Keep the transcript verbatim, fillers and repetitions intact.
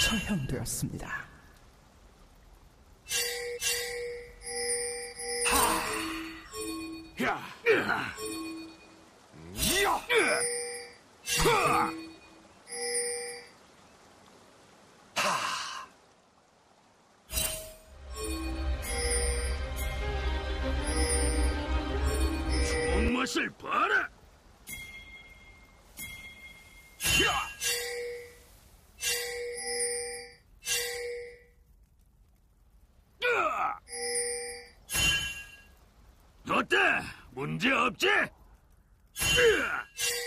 처형되었습니다. 야! 야! 하! 맛을 봐라! 야! 으아! 어때? 문제 없지? 으아!